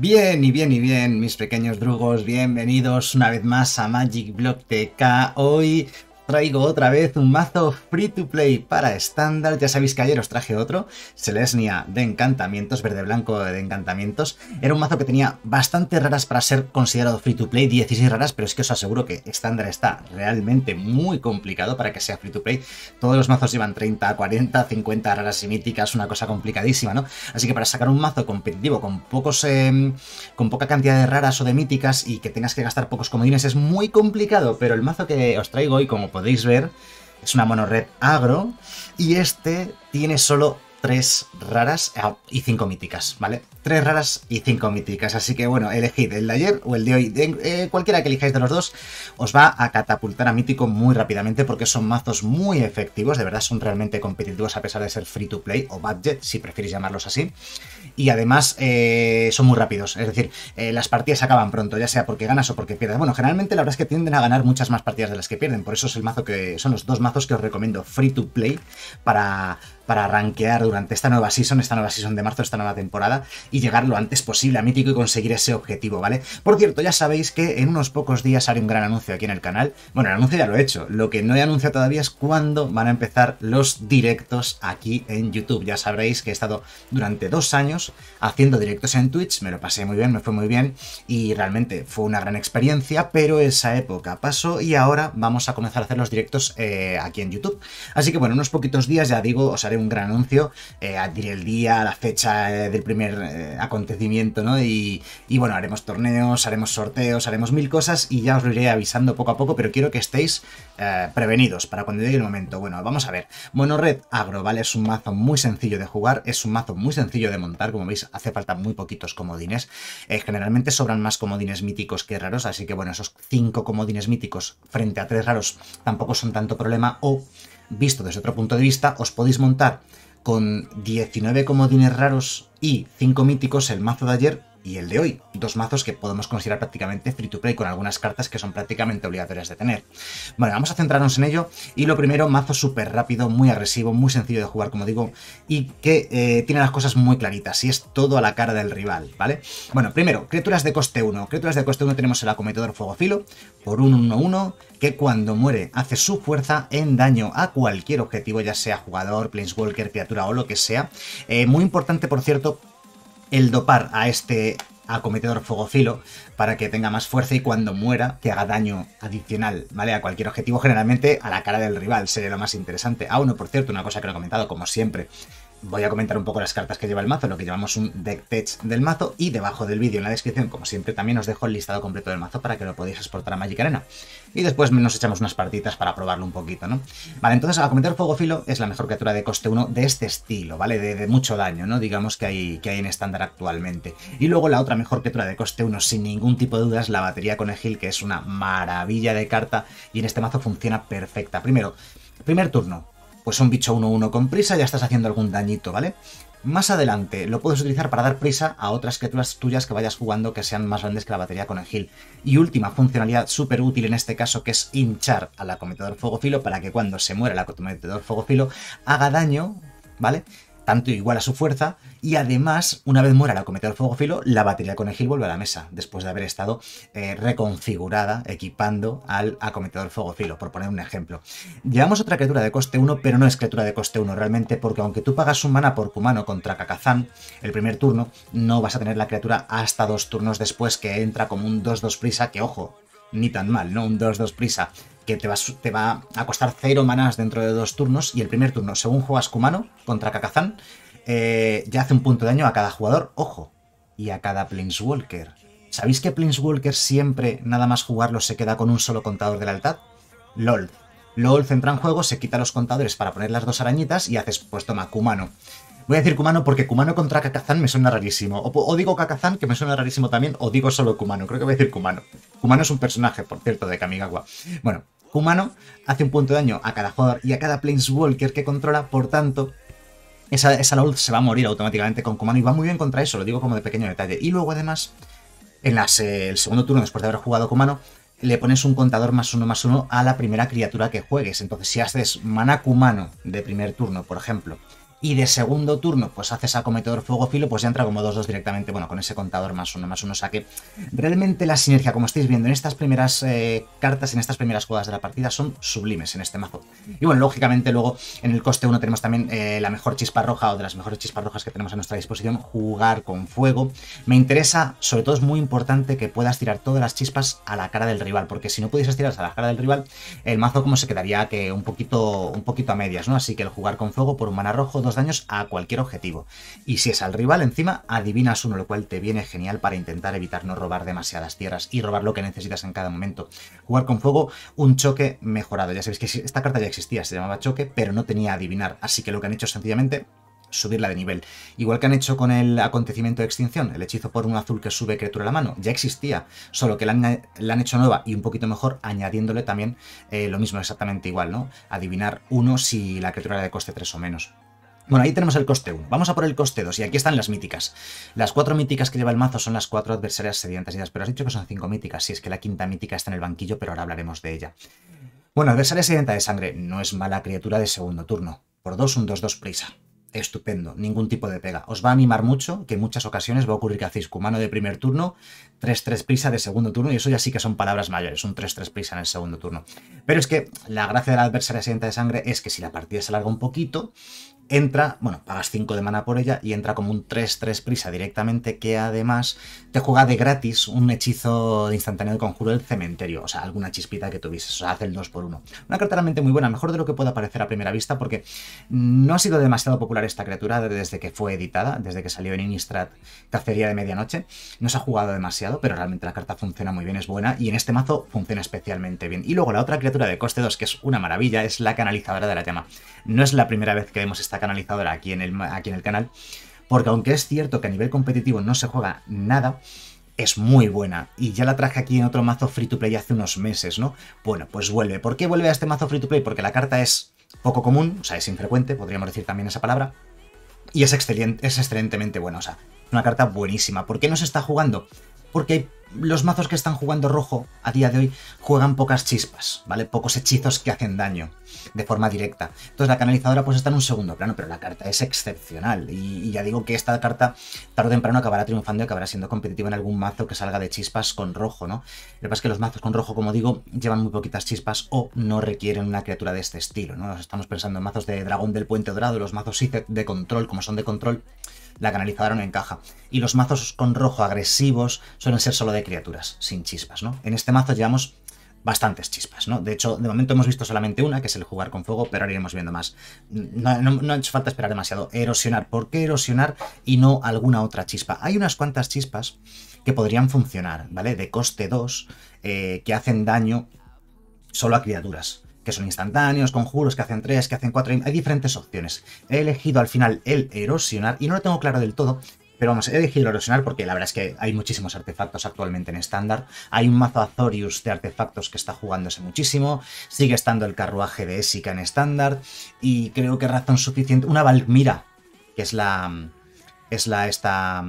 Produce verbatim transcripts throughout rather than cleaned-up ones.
Bien y bien y bien, mis pequeños drugos, bienvenidos una vez más a Magic Block T K. Hoy traigo otra vez un mazo free to play para estándar. Ya sabéis que ayer os traje otro, Selesnya de encantamientos, verde-blanco de encantamientos. Era un mazo que tenía bastante raras para ser considerado free to play, dieciséis raras, pero es que os aseguro que estándar está realmente muy complicado para que sea free to play. Todos los mazos llevan treinta, cuarenta, cincuenta raras y míticas, una cosa complicadísima, ¿no? Así que para sacar un mazo competitivo con pocos, eh, con poca cantidad de raras o de míticas y que tengas que gastar pocos comodines es muy complicado, pero el mazo que os traigo hoy, como podéis ver, es una mono red agro y este tiene solo tres raras y cinco míticas, ¿vale? tres raras y cinco míticas, así que bueno, elegid el de ayer o el de hoy. De, eh, cualquiera que elijáis de los dos os va a catapultar a mítico muy rápidamente porque son mazos muy efectivos, de verdad son realmente competitivos a pesar de ser free to play o budget, si preferís llamarlos así. Y además eh, son muy rápidos, es decir, eh, las partidas acaban pronto, ya sea porque ganas o porque pierdas. Bueno, generalmente la verdad es que tienden a ganar muchas más partidas de las que pierden, por eso es el mazo que son los dos mazos que os recomiendo free to play para... para rankear durante esta nueva season, esta nueva season de marzo, esta nueva temporada, y llegar lo antes posible a mítico y conseguir ese objetivo, ¿vale? Por cierto, ya sabéis que en unos pocos días haré un gran anuncio aquí en el canal. Bueno, el anuncio ya lo he hecho, lo que no he anunciado todavía es cuándo van a empezar los directos aquí en YouTube. Ya sabréis que he estado durante dos años haciendo directos en Twitch, me lo pasé muy bien, me fue muy bien, y realmente fue una gran experiencia, pero esa época pasó y ahora vamos a comenzar a hacer los directos eh, aquí en YouTube. Así que bueno, en unos poquitos días, ya digo, os haré un gran anuncio, eh, diré el día, la fecha eh, del primer eh, acontecimiento, ¿no? Y, y bueno, haremos torneos, haremos sorteos, haremos mil cosas y ya os lo iré avisando poco a poco, pero quiero que estéis eh, prevenidos para cuando llegue el momento. Bueno, vamos a ver. Mono red agro, ¿vale? Es un mazo muy sencillo de jugar, es un mazo muy sencillo de montar, como veis, hace falta muy poquitos comodines. Eh, generalmente sobran más comodines míticos que raros, así que bueno, esos cinco comodines míticos frente a tres raros tampoco son tanto problema, o visto desde otro punto de vista, os podéis montar con diecinueve comodines raros y cinco míticos el mazo de ayer y el de hoy. Dos mazos que podemos considerar prácticamente free to play, con algunas cartas que son prácticamente obligatorias de tener. Bueno, vamos a centrarnos en ello. Y lo primero, mazo súper rápido, muy agresivo, muy sencillo de jugar, como digo, y que eh, tiene las cosas muy claritas, y es todo a la cara del rival, ¿vale? Bueno, primero, criaturas de coste uno. Criaturas de coste uno tenemos el acometedor fuegofilo, por un uno uno, que cuando muere hace su fuerza en daño a cualquier objetivo, ya sea jugador, planeswalker, criatura o lo que sea. Eh, muy importante, por cierto, el dopar a este acometedor fuegofilo para que tenga más fuerza y cuando muera que haga daño adicional, ¿vale? A cualquier objetivo, generalmente a la cara del rival, sería lo más interesante. Ah, bueno, por cierto, una cosa que no he comentado, como siempre, voy a comentar un poco las cartas que lleva el mazo, lo que llamamos un deck tech del mazo, y debajo del vídeo en la descripción, como siempre, también os dejo el listado completo del mazo para que lo podáis exportar a Magic Arena. Y después nos echamos unas partitas para probarlo un poquito, ¿no? Vale, entonces el acometedor fuegofilo es la mejor criatura de coste uno de este estilo, ¿vale? De, de mucho daño, ¿no? Digamos que hay, que hay en estándar actualmente. Y luego la otra mejor criatura de coste uno, sin ningún tipo de dudas, la batería conejil, que es una maravilla de carta y en este mazo funciona perfecta. Primero, primer turno, pues un bicho uno uno con prisa, ya estás haciendo algún dañito, ¿vale? Más adelante lo puedes utilizar para dar prisa a otras criaturas tuyas que vayas jugando que sean más grandes que la batería conejil. Y última funcionalidad súper útil en este caso, que es hinchar al acometedor fuegofilo para que cuando se muera el acometedor fuegofilo haga daño, ¿vale? Tanto igual a su fuerza, y además, una vez muera el acometedor fuegofilo, la batería conejil vuelve a la mesa, después de haber estado eh, reconfigurada, equipando al acometedor fuegofilo, por poner un ejemplo. Llevamos otra criatura de coste uno, pero no es criatura de coste uno realmente, porque aunque tú pagas un mana por Kumano contra Kakazan el primer turno, no vas a tener la criatura hasta dos turnos después, que entra como un dos dos prisa, que ojo, ni tan mal, ¿no? Un dos dos prisa, que te va, te va a costar cero manas dentro de dos turnos, y el primer turno, según juegas Kumano contra Kakazan, eh, ya hace un punto de daño a cada jugador, ojo, y a cada Planeswalker. ¿Sabéis que Planeswalker siempre, nada más jugarlo, se queda con un solo contador de lealtad? LOL. LOL entra en juego, se quita los contadores para poner las dos arañitas y haces, pues toma, Kumano. Voy a decir Kumano porque Kumano contra Kakazan me suena rarísimo. O, o digo Kakazan, que me suena rarísimo también, o digo solo Kumano. Creo que voy a decir Kumano. Kumano es un personaje, por cierto, de Kamigawa. Bueno, Kumano hace un punto de daño a cada jugador y a cada Planeswalker que controla, por tanto, esa, esa LOL se va a morir automáticamente con Kumano y va muy bien contra eso, lo digo como de pequeño detalle. Y luego, además, en las, eh, el segundo turno, después de haber jugado Kumano, le pones un contador más uno más uno a la primera criatura que juegues. Entonces, si haces mana Kumano de primer turno, por ejemplo, y de segundo turno pues haces acometedor fuego filo, pues ya entra como dos dos directamente, bueno, con ese contador más uno, más uno, o sea que realmente la sinergia, como estáis viendo en estas primeras eh, cartas, en estas primeras jugadas de la partida, son sublimes en este mazo. Y bueno, lógicamente luego en el coste uno tenemos también eh, la mejor chispa roja, o de las mejores chispas rojas que tenemos a nuestra disposición, jugar con fuego. Me interesa, sobre todo es muy importante que puedas tirar todas las chispas a la cara del rival, porque si no pudieses tirarlas a la cara del rival, el mazo como se quedaría que un poquito, un poquito a medias, ¿no? Así que el jugar con fuego por un mana rojo, dos daños a cualquier objetivo. Y si es al rival, encima adivinas uno, lo cual te viene genial para intentar evitar no robar demasiadas tierras y robar lo que necesitas en cada momento. Jugar con fuego, un choque mejorado. Ya sabéis que esta carta ya existía, se llamaba choque, pero no tenía adivinar, así que lo que han hecho es sencillamente subirla de nivel. Igual que han hecho con el acontecimiento de extinción, el hechizo por un azul que sube criatura a la mano, ya existía, solo que la han, la han hecho nueva y un poquito mejor, añadiéndole también eh, lo mismo, exactamente igual, ¿no? Adivinar uno si la criatura era de coste tres o menos. Bueno, ahí tenemos el coste uno. Vamos a por el coste dos, y aquí están las míticas. Las cuatro míticas que lleva el mazo son las cuatro adversarias sedientas, pero has dicho que son cinco míticas. Sí, es que la quinta mítica está en el banquillo, pero ahora hablaremos de ella. Bueno, adversaria sedienta de sangre no es mala criatura de segundo turno. Por dos, un dos dos prisa. Estupendo, ningún tipo de pega. Os va a animar mucho, que en muchas ocasiones va a ocurrir que hacéis Kumano de primer turno, tres tres prisa de segundo turno, y eso ya sí que son palabras mayores, un tres tres prisa en el segundo turno. Pero es que la gracia de la adversaria sedienta de sangre es que si la partida se alarga un poquito, entra, bueno, pagas cinco de mana por ella y entra como un tres tres prisa directamente, que además te juega de gratis un hechizo de instantáneo de conjuro del cementerio, o sea, alguna chispita que tuvieses, o sea, hace el dos por uno. Una carta realmente muy buena, mejor de lo que pueda parecer a primera vista, porque no ha sido demasiado popular esta criatura desde que fue editada, desde que salió en Innistrad Cacería de Medianoche. No se ha jugado demasiado, pero realmente la carta funciona muy bien, es buena, y en este mazo funciona especialmente bien. Y luego la otra criatura de coste dos, que es una maravilla, es la canalizadora de la llama. No es la primera vez que vemos esta canalizadora aquí en el, aquí en el canal, porque aunque es cierto que a nivel competitivo no se juega nada, es muy buena, y ya la traje aquí en otro mazo free to play hace unos meses, ¿no? Bueno, pues vuelve. ¿Por qué vuelve a este mazo free to play? Porque la carta es poco común, o sea, es infrecuente, podríamos decir también esa palabra, y es, excelente, es excelentemente buena, o sea, una carta buenísima. ¿Por qué no se está jugando? Porque los mazos que están jugando rojo a día de hoy juegan pocas chispas, ¿vale? Pocos hechizos que hacen daño de forma directa. Entonces la canalizadora pues está en un segundo plano, pero la carta es excepcional. Y, y ya digo que esta carta tarde o temprano acabará triunfando y acabará siendo competitiva en algún mazo que salga de chispas con rojo, ¿no? Lo que pasa es que los mazos con rojo, como digo, llevan muy poquitas chispas o no requieren una criatura de este estilo, ¿no? Estamos pensando en mazos de Dragón del Puente Dorado, los mazos Sith de control, como son de control, la canalizadora no encaja. Y los mazos con rojo agresivos suelen ser solo de criaturas, sin chispas, ¿no? En este mazo llevamos bastantes chispas, ¿no? De hecho, de momento hemos visto solamente una, que es el jugar con fuego, pero ahora iremos viendo más. No, no, no ha hecho falta esperar demasiado. Erosionar. ¿Por qué erosionar y no alguna otra chispa? Hay unas cuantas chispas que podrían funcionar, ¿vale? De coste dos, eh, que hacen daño solo a criaturas, que son instantáneos, conjuros, que hacen tres, que hacen cuatro, hay diferentes opciones. He elegido al final el erosionar, y no lo tengo claro del todo, pero vamos, he elegido erosionar porque la verdad es que hay muchísimos artefactos actualmente en estándar. Hay un mazo Azorius de artefactos que está jugándose muchísimo, sigue estando el carruaje de Esika en estándar, y creo que razón suficiente, una Valkmira, que es la... es la esta,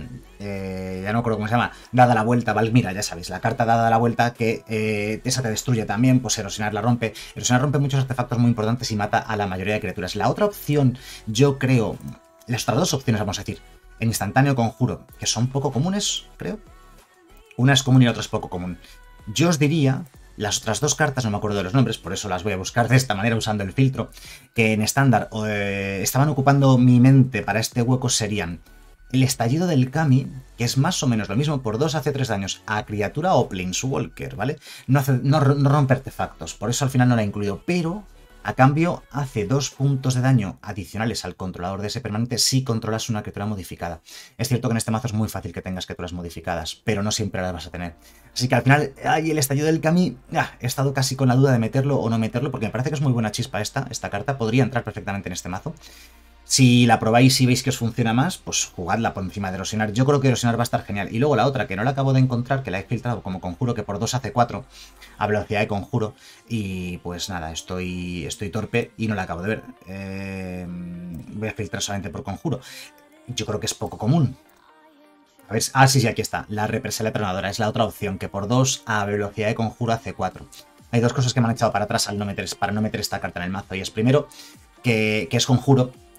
eh, ya no recuerdo cómo se llama, dada la vuelta, Valkmira, ya sabéis, la carta dada la vuelta, que eh, esa te destruye también, pues erosionar la rompe. Erosionar rompe muchos artefactos muy importantes y mata a la mayoría de criaturas. La otra opción, yo creo, las otras dos opciones, vamos a decir, en instantáneo conjuro, que son poco comunes, creo. Una es común y la otra es poco común. Yo os diría... Las otras dos cartas, no me acuerdo de los nombres, por eso las voy a buscar de esta manera usando el filtro, que en estándar eh, estaban ocupando mi mente para este hueco, serían el estallido del Kami, que es más o menos lo mismo, por dos hace tres daños a criatura o Planeswalker, ¿vale? No, hace, no, no rompe artefactos, por eso al final no la he incluido, pero a cambio hace dos puntos de daño adicionales al controlador de ese permanente si controlas una criatura modificada. Es cierto que en este mazo es muy fácil que tengas criaturas modificadas, pero no siempre las vas a tener. Así que al final, ay, el estallido del Kami, ah, he estado casi con la duda de meterlo o no meterlo, porque me parece que es muy buena chispa esta, esta carta, podría entrar perfectamente en este mazo. Si la probáis y veis que os funciona más, pues jugadla por encima de erosionar. Yo creo que erosionar va a estar genial. Y luego la otra, que no la acabo de encontrar, que la he filtrado como conjuro, que por dos hace cuatro a velocidad de conjuro. Y pues nada, estoy, estoy torpe y no la acabo de ver. Eh, voy a filtrar solamente por conjuro. Yo creo que es poco común. A ver, ah, sí, sí, aquí está. La represalia tronadora es la otra opción, que por dos a velocidad de conjuro hace cuatro. Hay dos cosas que me han echado para atrás al no meter, para no meter esta carta en el mazo. Y es primero, que, que es conjuro.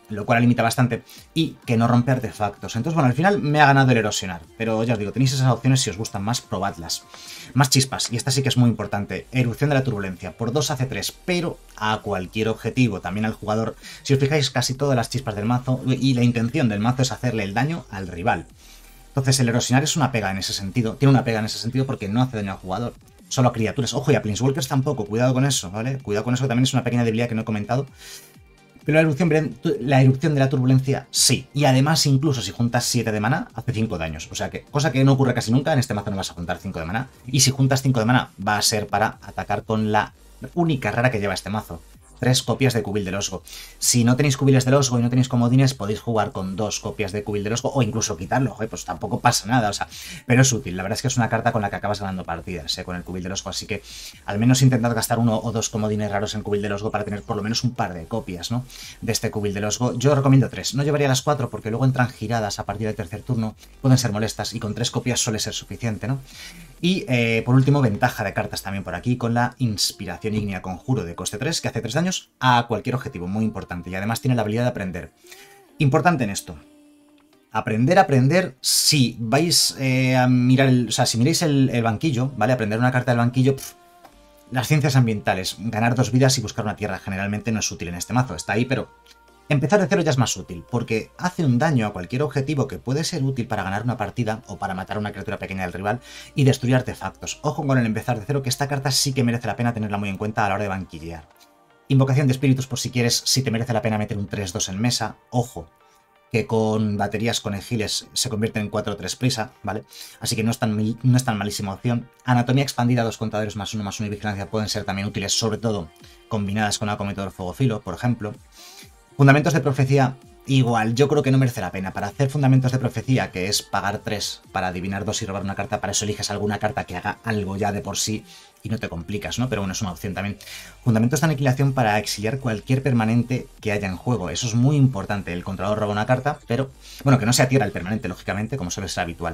lo cual limita bastante, y que no rompe artefactos. Entonces, bueno, al final me ha ganado el erosionar, pero ya os digo, tenéis esas opciones, si os gustan más, probadlas. Más chispas, y esta sí que es muy importante, erupción de la turbulencia, por dos hace tres, pero a cualquier objetivo, también al jugador. Si os fijáis, casi todas las chispas del mazo, y la intención del mazo es hacerle el daño al rival. Entonces el erosionar es una pega en ese sentido, tiene una pega en ese sentido porque no hace daño al jugador, solo a criaturas. Ojo, y a Planeswalkers tampoco, cuidado con eso, ¿vale? Cuidado con eso, que también es una pequeña debilidad que no he comentado. Pero la erupción, la erupción de la turbulencia, sí. Y además, incluso si juntas siete de maná, hace cinco daños. O sea que, cosa que no ocurre casi nunca, en este mazo no vas a juntar cinco de maná. Y si juntas cinco de maná, va a ser para atacar con la única rara que lleva este mazo. Tres copias de Cubil del Osgo. Si no tenéis Cubiles del Osgo y no tenéis comodines, podéis jugar con dos copias de Cubil del Osgo o incluso quitarlo, joder, pues tampoco pasa nada, o sea, pero es útil. La verdad es que es una carta con la que acabas ganando partidas, ¿eh? Con el Cubil del Osgo, así que al menos intentad gastar uno o dos comodines raros en Cubil del Osgo para tener por lo menos un par de copias, ¿no? De este Cubil del Osgo. Yo recomiendo tres, no llevaría las cuatro porque luego entran giradas a partir del tercer turno, pueden ser molestas y con tres copias suele ser suficiente, ¿no? Y eh, por último, ventaja de cartas también por aquí con la Inspiración Ígnea Conjuro de coste tres, que hace tres daños a cualquier objetivo, muy importante. Y además tiene la habilidad de aprender. Importante en esto. Aprender, aprender, si vais eh, a mirar, el, o sea, si miráis el, el banquillo, ¿vale? Aprender una carta del banquillo, pff, las ciencias ambientales, ganar dos vidas y buscar una tierra generalmente no es útil en este mazo. Está ahí, pero empezar de cero ya es más útil, porque hace un daño a cualquier objetivo que puede ser útil para ganar una partida o para matar a una criatura pequeña del rival y destruir artefactos. Ojo con el empezar de cero, que esta carta sí que merece la pena tenerla muy en cuenta a la hora de banquillear. Invocación de espíritus por si quieres, si te merece la pena meter un tres dos en mesa. Ojo, que con baterías conejiles se convierten en cuatro tres prisa, ¿vale? Así que no es, tan, no es tan malísima opción. Anatomía expandida, dos contadores más uno más uno y vigilancia pueden ser también útiles, sobre todo combinadas con acometedor fuego filo, por ejemplo. Fundamentos de profecía, igual, yo creo que no merece la pena. Para hacer fundamentos de profecía, que es pagar tres para adivinar dos y robar una carta, para eso eliges alguna carta que haga algo ya de por sí y no te complicas, ¿no? Pero bueno, es una opción también. Fundamentos de aniquilación para exiliar cualquier permanente que haya en juego. Eso es muy importante. El controlador roba una carta, pero, bueno, que no sea tierra el permanente, lógicamente, como suele ser habitual.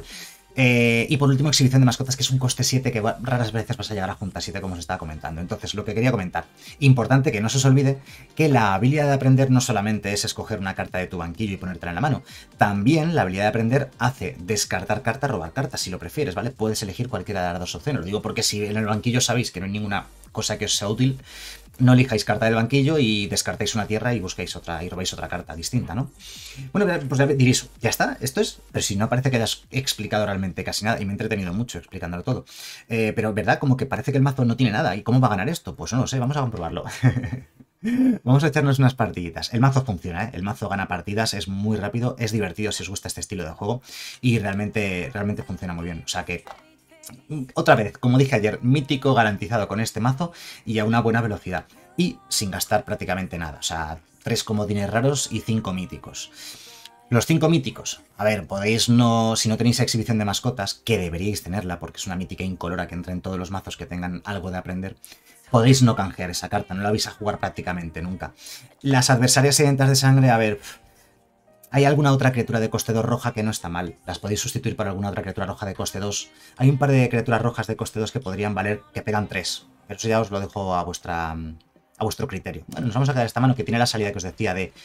Eh, y por último, exhibición de mascotas, que es un coste siete que raras veces vas a llegar a junta siete, como os estaba comentando. Entonces, lo que quería comentar, importante que no se os olvide que la habilidad de aprender no solamente es escoger una carta de tu banquillo y ponértela en la mano, también la habilidad de aprender hace descartar carta, robar cartas, si lo prefieres, ¿vale? Puedes elegir cualquiera de las dos opciones. Lo digo porque si en el banquillo sabéis que no hay ninguna cosa que os sea útil, no elijáis carta del banquillo y descartáis una tierra y buscáis otra y robáis otra carta distinta, ¿no? Bueno, pues diréis, ya está, esto es, pero si no parece que hayas explicado realmente casi nada, y me he entretenido mucho explicándolo todo. Eh, pero verdad, como que parece que el mazo no tiene nada, ¿y cómo va a ganar esto? Pues no lo sé, vamos a comprobarlo. Vamos a echarnos unas partiditas. El mazo funciona, ¿eh? El mazo gana partidas, es muy rápido, es divertido si os gusta este estilo de juego, y realmente, realmente funciona muy bien, o sea que otra vez, como dije ayer, mítico garantizado con este mazo y a una buena velocidad. Y sin gastar prácticamente nada. O sea, tres comodines raros y cinco míticos. Los cinco míticos. A ver, podéis no... Si no tenéis exhibición de mascotas, que deberíais tenerla porque es una mítica incolora que entra en todos los mazos que tengan algo de aprender, podéis no canjear esa carta, no la vais a jugar prácticamente nunca. Las adversarias sedientas de sangre, a ver... Hay alguna otra criatura de coste dos roja que no está mal. Las podéis sustituir por alguna otra criatura roja de coste dos. Hay un par de criaturas rojas de coste dos que podrían valer, que pegan tres. Pero eso ya os lo dejo a vuestra a vuestro criterio. Bueno, nos vamos a quedar esta mano que tiene la salida que os decía de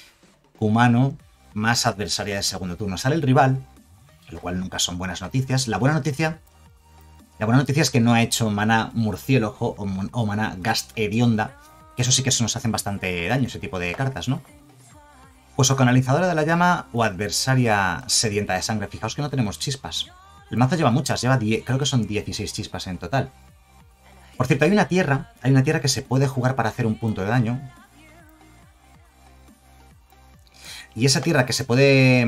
humano más adversaria de segundo turno. Sale el rival, lo cual nunca son buenas noticias. La buena noticia, la buena noticia es que no ha hecho mana murciélago o, o mana gast hedionda, que eso sí que nos hacen bastante daño, ese tipo de cartas, ¿no? Pues o canalizadora de la llama o adversaria sedienta de sangre. Fijaos que no tenemos chispas. El mazo lleva muchas, lleva diez, creo que son dieciséis chispas en total. Por cierto, hay una tierra, hay una tierra que se puede jugar para hacer un punto de daño. Y esa tierra que se puede...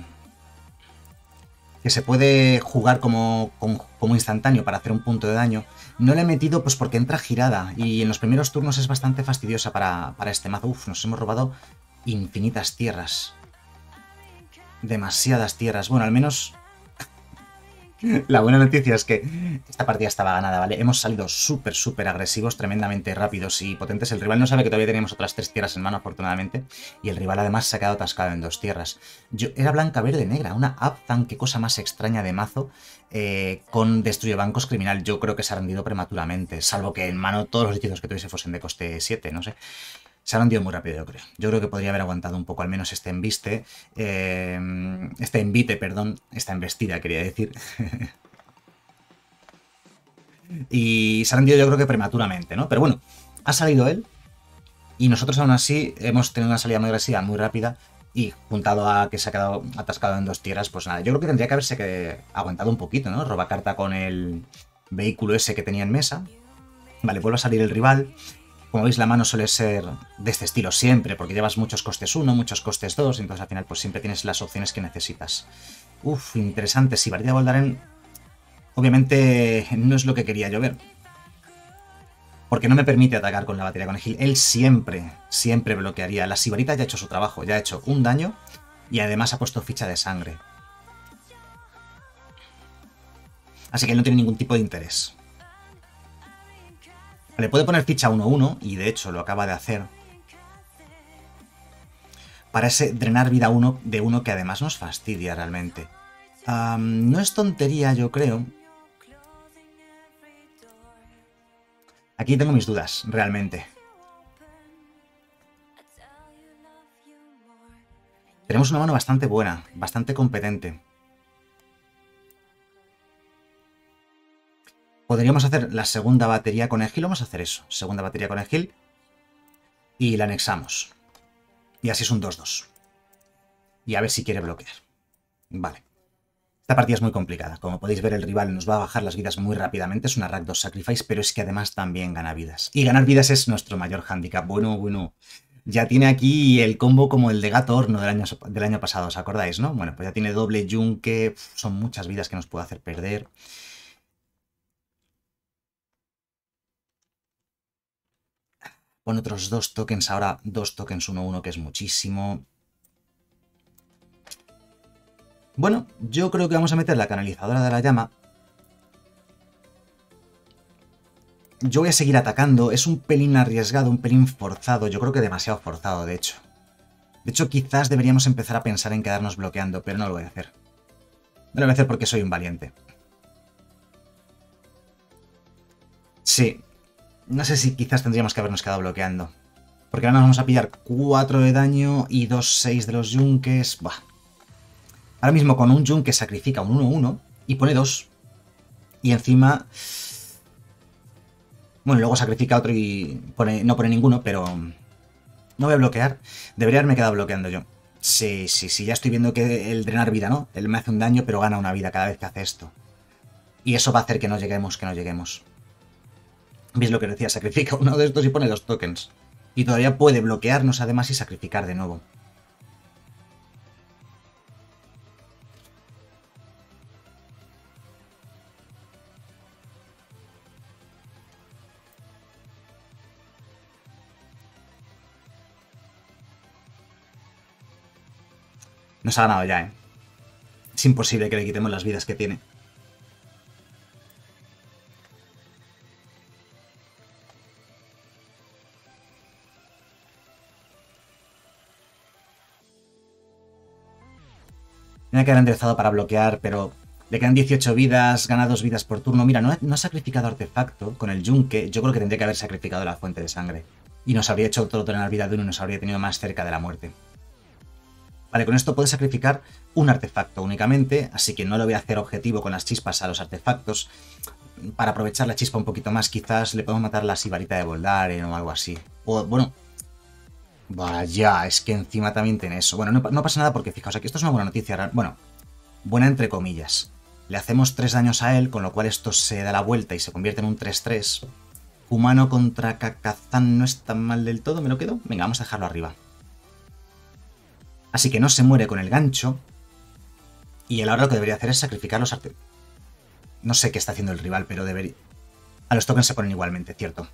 que se puede jugar como, como, como instantáneo para hacer un punto de daño, no le he metido pues porque entra girada. Y en los primeros turnos es bastante fastidiosa para, para este mazo. Uf, nos hemos robado infinitas tierras. Demasiadas tierras. Bueno, al menos... La buena noticia es que esta partida estaba ganada, ¿vale? Hemos salido súper, súper agresivos, tremendamente rápidos y potentes. El rival no sabe que todavía teníamos otras tres tierras en mano, afortunadamente. Y el rival además se ha quedado atascado en dos tierras. Yo, era blanca, verde, negra. Una Abzan, qué cosa más extraña de mazo. Eh, con Destruye Bancos Criminal. Yo creo que se ha rendido prematuramente. Salvo que en mano todos los hechizos que tuviese fuesen de coste siete, no sé. Se ha rendido muy rápido, yo creo. Yo creo que podría haber aguantado un poco, al menos este embiste. Eh, este envite, perdón. Esta embestida, quería decir. Y se ha rendido yo creo que prematuramente, ¿no? Pero bueno, ha salido él. Y nosotros aún así hemos tenido una salida muy agresiva, muy rápida. Y juntado a que se ha quedado atascado en dos tierras, pues nada. Yo creo que tendría que haberse que aguantado un poquito, ¿no? Roba carta con el vehículo ese que tenía en mesa. Vale, vuelve a salir el rival. Como veis, la mano suele ser de este estilo siempre, porque llevas muchos costes uno, muchos costes dos, entonces al final pues siempre tienes las opciones que necesitas. Uf, interesante. Si Sibarita de Voldaren obviamente no es lo que quería yo ver. Porque no me permite atacar con la batería conejil. Él siempre, siempre bloquearía. La Sibarita ya ha hecho su trabajo, ya ha hecho un daño y además ha puesto ficha de sangre. Así que él no tiene ningún tipo de interés. Le puede poner ficha uno uno, y de hecho lo acaba de hacer, para ese drenar vida uno de uno que además nos fastidia realmente. Um, no es tontería, yo creo. Aquí tengo mis dudas, realmente. Tenemos una mano bastante buena, bastante competente. Podríamos hacer la segunda batería conejil. Vamos a hacer eso. Segunda batería conejil. Y la anexamos. Y así es un dos dos. Y a ver si quiere bloquear. Vale. Esta partida es muy complicada. Como podéis ver, el rival nos va a bajar las vidas muy rápidamente. Es una Rakdos Sacrifice, pero es que además también gana vidas. Y ganar vidas es nuestro mayor hándicap. Bueno, bueno. Ya tiene aquí el combo como el de Gato Horno del año, del año pasado, ¿os acordáis, no? Bueno, pues ya tiene doble yunque. Son muchas vidas que nos puede hacer perder. Pon otros dos tokens, ahora dos tokens uno uno, que es muchísimo. Bueno, yo creo que vamos a meter la canalizadora de la llama. Yo voy a seguir atacando. Es un pelín arriesgado, un pelín forzado. Yo creo que demasiado forzado, de hecho. De hecho, quizás deberíamos empezar a pensar en quedarnos bloqueando, pero no lo voy a hacer. No lo voy a hacer porque soy un valiente. Sí. No sé si quizás tendríamos que habernos quedado bloqueando. Porque ahora nos vamos a pillar cuatro de daño y dos seis de los yunques. Buah. Ahora mismo con un yunque sacrifica un uno uno y pone dos. Y encima... Bueno, luego sacrifica otro y pone, no pone ninguno, pero... No voy a bloquear. Debería haberme quedado bloqueando yo. Sí, sí, sí. Ya estoy viendo que el drenar vida, ¿no? Él me hace un daño, pero gana una vida cada vez que hace esto. Y eso va a hacer que no lleguemos, que no lleguemos. ¿Veis lo que decía? Sacrifica uno de estos y pone dos tokens. Y todavía puede bloquearnos además y sacrificar de nuevo. Nos ha ganado ya, ¿eh? Es imposible que le quitemos las vidas que tiene. Tiene que haber enderezado para bloquear, pero le quedan dieciocho vidas, gana dos vidas por turno. Mira, no ha, no ha sacrificado artefacto con el yunque. Yo creo que tendría que haber sacrificado la fuente de sangre. Y nos habría hecho todo tener vida de uno y nos habría tenido más cerca de la muerte. Vale, con esto puede sacrificar un artefacto únicamente, así que no lo voy a hacer objetivo con las chispas a los artefactos. Para aprovechar la chispa un poquito más, quizás le podemos matar la Sibarita de Voldaren o algo así. O, bueno... Vaya, es que encima también tiene eso. Bueno, no, no pasa nada porque, fijaos, aquí esto es una buena noticia. Bueno, buena entre comillas. Le hacemos tres daños a él, con lo cual esto se da la vuelta y se convierte en un tres tres. Humano contra Kakazan no es tan mal del todo, ¿me lo quedo? Venga, vamos a dejarlo arriba. Así que no se muere con el gancho. Y él ahora lo que debería hacer es sacrificar los artes. No sé qué está haciendo el rival, pero debería... A los tokens se ponen igualmente, cierto.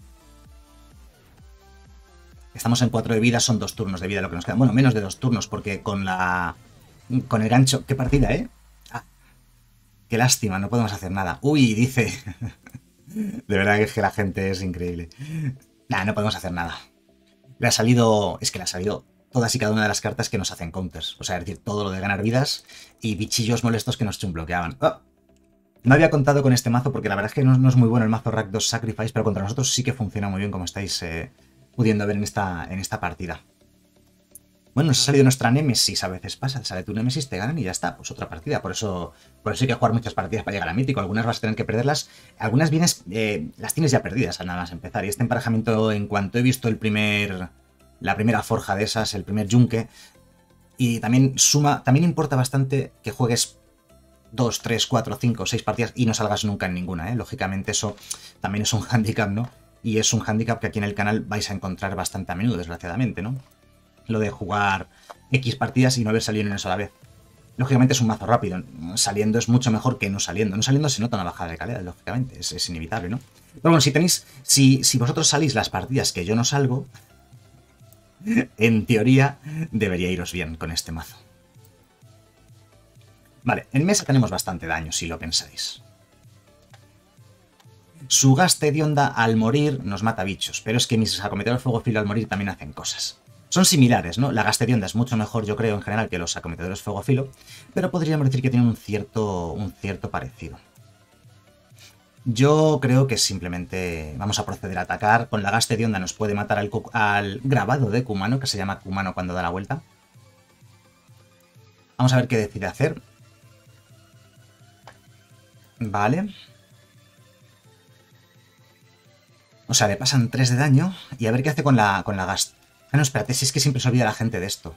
Estamos en cuatro de vida, son dos turnos de vida lo que nos queda. Bueno, menos de dos turnos, porque con la... Con el gancho... ¡Qué partida, eh! Ah, ¡qué lástima! No podemos hacer nada. ¡Uy! Dice... De verdad que es que la gente es increíble. Nah, no podemos hacer nada. Le ha salido... Es que le ha salido todas y cada una de las cartas que nos hacen counters. O sea, es decir, todo lo de ganar vidas y bichillos molestos que nos chumbloqueaban. Oh. No había contado con este mazo porque la verdad es que no, no es muy bueno el mazo Rakdos Sacrifice, pero contra nosotros sí que funciona muy bien, como estáis... Eh... pudiendo ver en esta, en esta partida. Bueno, nos ha salido nuestra Némesis, a veces pasa, sale tu Némesis, te ganan y ya está, pues otra partida. Por eso, por eso hay que jugar muchas partidas para llegar a Mítico. Algunas vas a tener que perderlas, algunas vienes, eh, las tienes ya perdidas al nada más empezar. Y este emparejamiento, en cuanto he visto el primer, la primera forja de esas, el primer yunque, y también suma, también importa bastante que juegues dos, tres, cuatro, cinco, seis partidas y no salgas nunca en ninguna, ¿eh? Lógicamente eso también es un hándicap, ¿no? Y es un hándicap que aquí en el canal vais a encontrar bastante a menudo, desgraciadamente, ¿no? Lo de jugar X partidas y no haber salido en una sola vez. Lógicamente es un mazo rápido. Saliendo es mucho mejor que no saliendo. No saliendo se nota una bajada de calidad, lógicamente. Es, es inevitable, ¿no? Pero bueno, si tenéis... Si, si vosotros salís las partidas que yo no salgo, en teoría debería iros bien con este mazo. Vale, en mesa tenemos bastante daño, si lo pensáis. Su gaste de onda al morir nos mata bichos, pero es que mis acometedores fuego filo al morir también hacen cosas. Son similares, ¿no? La gaste de onda es mucho mejor, yo creo, en general, que los acometedores fuego filo, pero podríamos decir que tienen un cierto, un cierto parecido. Yo creo que simplemente vamos a proceder a atacar. Con la gaste de onda nos puede matar al, al grabado de Kumano, que se llama Kumano cuando da la vuelta. Vamos a ver qué decide hacer. Vale. O sea, le pasan tres de daño y a ver qué hace con la, con la gaste. Ah, no, espérate, si es que siempre se olvida la gente de esto.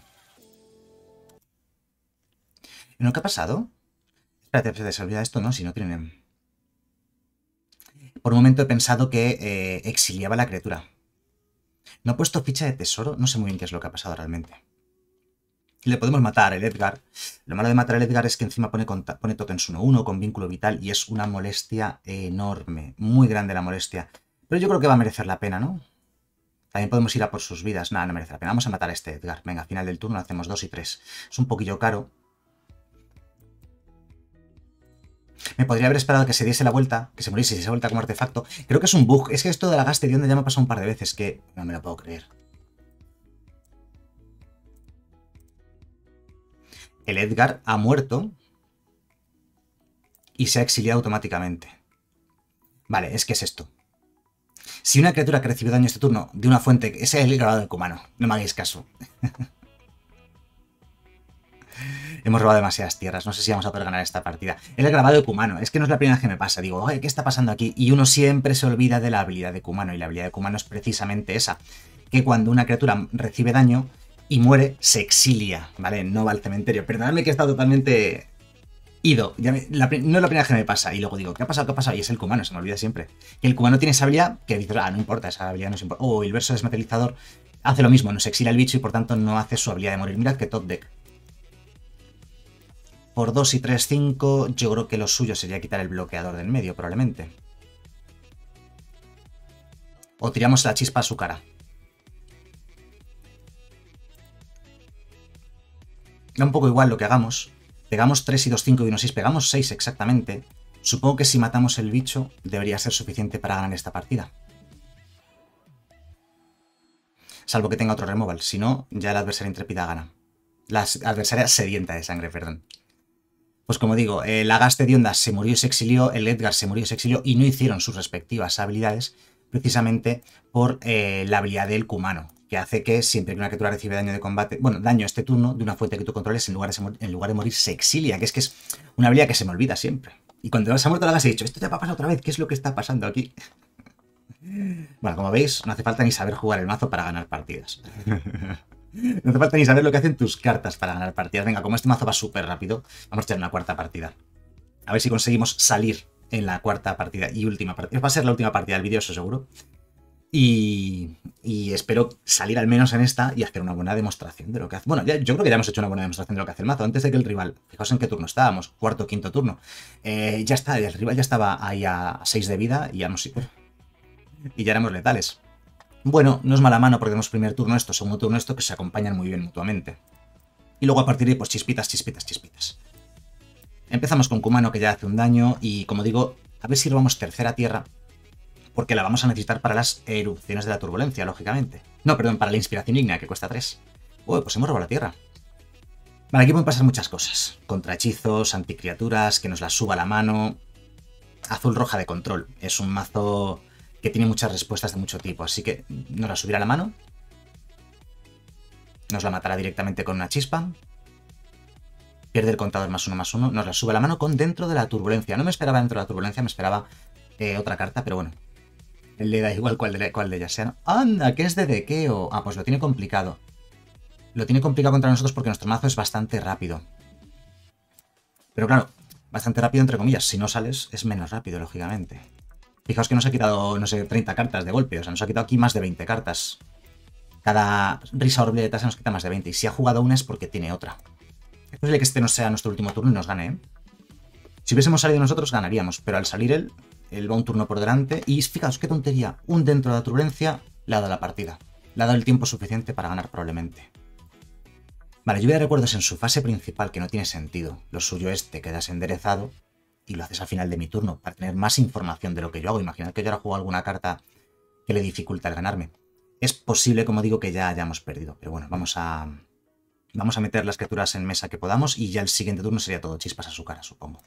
¿No qué ha pasado? Espérate, espérate, se olvida esto, ¿no? Si no tienen... Por un momento he pensado que eh, exiliaba a la criatura. No he puesto ficha de tesoro, no sé muy bien qué es lo que ha pasado realmente. Le podemos matar el Edgar. Lo malo de matar al Edgar es que encima pone, pone totens uno uno con vínculo vital y es una molestia enorme. Muy grande la molestia. Pero yo creo que va a merecer la pena, ¿no? También podemos ir a por sus vidas. Nada, no merece la pena. Vamos a matar a este Edgar. Venga, al final del turno hacemos dos y tres. Es un poquillo caro. Me podría haber esperado que se diese la vuelta, que se muriese y se diese vuelta como artefacto. Creo que es un bug. Es que esto de la gaste de onda ya me ha pasado un par de veces que no me lo puedo creer. El Edgar ha muerto y se ha exiliado automáticamente. Vale, es que es esto. Si una criatura que recibe daño este turno de una fuente... Ese es el grabado de Kumano. No me hagáis caso. Hemos robado demasiadas tierras. No sé si vamos a poder ganar esta partida. Es el grabado de Kumano. Es que no es la primera vez que me pasa. Digo, oye, ¿qué está pasando aquí? Y uno siempre se olvida de la habilidad de Kumano. Y la habilidad de Kumano es precisamente esa. Que cuando una criatura recibe daño y muere, se exilia. ¿Vale? No va al cementerio. Perdonadme que he estado totalmente... ido. Ya me, la, no es la primera vez que me pasa. Y luego digo, ¿qué ha pasado? ¿Qué ha pasado? Y es el Kumano, se me olvida siempre. Y el Kumano tiene esa habilidad que dices, ah, no importa, esa habilidad no importa. O el verso desmaterializador hace lo mismo, nos exilia el bicho y por tanto no hace su habilidad de morir. Mirad que top deck. Por dos y tres, cinco, yo creo que lo suyo sería quitar el bloqueador del medio, probablemente. O tiramos la chispa a su cara. Da un poco igual lo que hagamos. Pegamos tres y dos, cinco y uno, seis. Pegamos seis exactamente. Supongo que si matamos el bicho debería ser suficiente para ganar esta partida. Salvo que tenga otro removal. Si no, ya la adversaria intrépida gana. La adversaria sedienta de sangre, perdón. Pues como digo, el Agaste de Onda se murió y se exilió, el Edgar se murió y se exilió y no hicieron sus respectivas habilidades precisamente por eh, la habilidad del Kumano, que hace que siempre que una criatura recibe daño de combate, bueno, daño este turno de una fuente que tú controles, en lugar de, en lugar de morir se exilia, que es que es una habilidad que se me olvida siempre. Y cuando se ha muerto la gase he dicho, esto te va a pasar otra vez, ¿qué es lo que está pasando aquí? Bueno, como veis, no hace falta ni saber jugar el mazo para ganar partidas. No hace falta ni saber lo que hacen tus cartas para ganar partidas. Venga, como este mazo va súper rápido, vamos a echar una cuarta partida. A ver si conseguimos salir en la cuarta partida y última partida. Va a ser la última partida del vídeo, eso seguro. Y, y espero salir al menos en esta y hacer una buena demostración de lo que hace. Bueno, ya, yo creo que ya hemos hecho una buena demostración de lo que hace el mazo. Antes de que el rival, fijaos en qué turno estábamos, cuarto o quinto turno. Eh, ya está, el rival ya estaba ahí a seis de vida y ya nos... Y ya éramos letales. Bueno, no es mala mano porque tenemos primer turno esto, segundo turno esto, que se acompañan muy bien mutuamente. Y luego a partir de ahí, pues chispitas, chispitas, chispitas. Empezamos con Kumano, que ya hace un daño, y como digo, a ver si robamos tercera tierra, porque la vamos a necesitar para las erupciones de la turbulencia, lógicamente. No, perdón, para la inspiración ígnea, que cuesta tres. Uy, pues hemos robado la tierra. Vale, aquí pueden pasar muchas cosas. Contrahechizos, anticriaturas, que nos las suba la mano... Azul-roja de control. Es un mazo... que que tiene muchas respuestas de mucho tipo. Así que nos la subirá a la mano. Nos la matará directamente con una chispa. Pierde el contador más uno más uno. Nos la sube a la mano con dentro de la turbulencia. No me esperaba dentro de la turbulencia, me esperaba eh, otra carta, pero bueno. Le da igual cuál de, cuál de ellas sea, ¿no? ¡Anda! ¿Qué es de dequeo? Ah, pues lo tiene complicado. Lo tiene complicado contra nosotros porque nuestro mazo es bastante rápido. Pero claro, bastante rápido entre comillas. Si no sales, es menos rápido, lógicamente. Fijaos que nos ha quitado, no sé, treinta cartas de golpe. O sea, nos ha quitado aquí más de veinte cartas. Cada risa horrible de tasa nos quita más de veinte. Y si ha jugado una es porque tiene otra. Es posible que este no sea nuestro último turno y nos gane, ¿eh? Si hubiésemos salido nosotros, ganaríamos. Pero al salir él, él va un turno por delante. Y fijaos qué tontería. Un dentro de la turbulencia le ha dado la partida. Le ha dado el tiempo suficiente para ganar probablemente. Vale, lluvia de recuerdos en su fase principal, que no tiene sentido. Lo suyo es te quedas enderezado y lo haces al final de mi turno para tener más información de lo que yo hago. Imaginad que yo ahora juego alguna carta que le dificulta el ganarme. Es posible, como digo, que ya hayamos perdido. Pero bueno, vamos a, vamos a meter las criaturas en mesa que podamos y ya el siguiente turno sería todo chispas a su cara, supongo.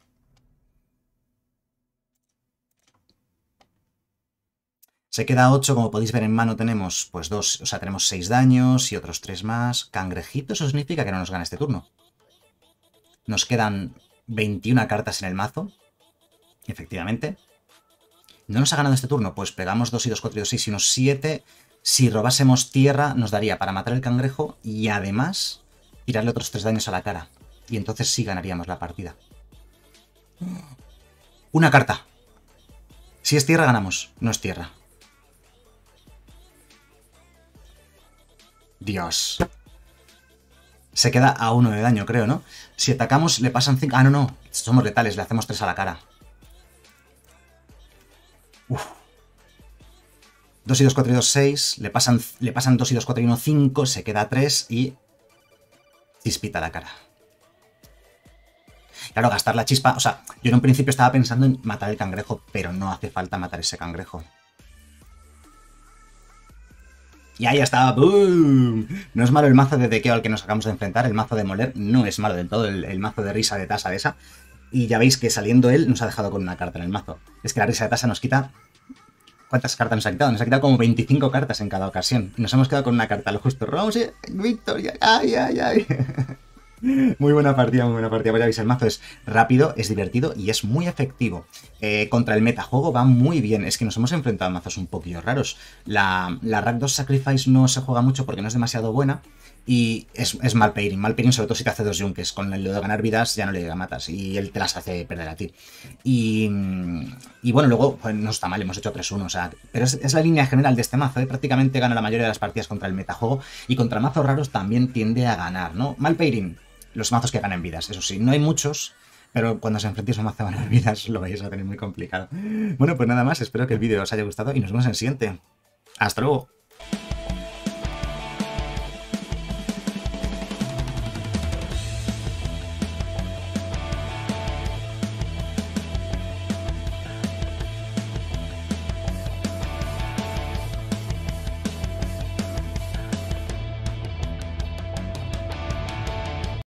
Se queda ocho, como podéis ver en mano tenemos pues dos, o sea, tenemos seis daños y otros tres más. Cangrejito, eso significa que no nos gana este turno. Nos quedan veintiuna cartas en el mazo, efectivamente. ¿No nos ha ganado este turno? Pues pegamos dos y dos, cuatro y dos, seis y unos siete. Si robásemos tierra nos daría para matar el cangrejo y además tirarle otros tres daños a la cara. Y entonces sí ganaríamos la partida. Una carta. Si es tierra ganamos, no es tierra. Dios. Se queda a uno de daño, creo, ¿no? Si atacamos, le pasan cinco... Ah, no, no. Somos letales, le hacemos tres a la cara. Uf. dos y dos, cuatro y dos, seis. Le pasan, le pasan dos y dos, cuatro y uno, cinco. Se queda a tres y... chispita a la cara. Claro, gastar la chispa... O sea, yo en un principio estaba pensando en matar el cangrejo, pero no hace falta matar ese cangrejo. Y ahí está, ¡boom! No es malo el mazo de dequeo al que nos acabamos de enfrentar, el mazo de moler no es malo del todo, el, el mazo de risa de tasa de esa. Y ya veis que saliendo él nos ha dejado con una carta en el mazo. Es que la risa de tasa nos quita... ¿Cuántas cartas nos ha quitado? Nos ha quitado como veinticinco cartas en cada ocasión. Y nos hemos quedado con una carta, lo justo. Rose, victoria, ay, ay, ay. Muy buena partida, muy buena partida. Pues ya veis, el mazo es rápido, es divertido y es muy efectivo. Eh, contra el metajuego va muy bien. Es que nos hemos enfrentado a mazos un poquillo raros. La, la Rakdos Sacrifice no se juega mucho porque no es demasiado buena. Y es, es mal pairing. Mal pairing sobre todo si te hace dos yunques. Con lo de ganar vidas ya no le matas. Y él te las hace perder a ti. Y, y bueno, luego pues no está mal, hemos hecho tres uno. O sea, pero es, es la línea general de este mazo. ¿eh? Prácticamente gana la mayoría de las partidas contra el metajuego. Y contra mazos raros también tiende a ganar, ¿no? Mal pairing. Los mazos que ganan vidas, eso sí, no hay muchos, pero cuando os enfrentéis a un mazo de ganar vidas lo vais a tener muy complicado. Bueno, pues nada más, espero que el vídeo os haya gustado y nos vemos en el siguiente. ¡Hasta luego!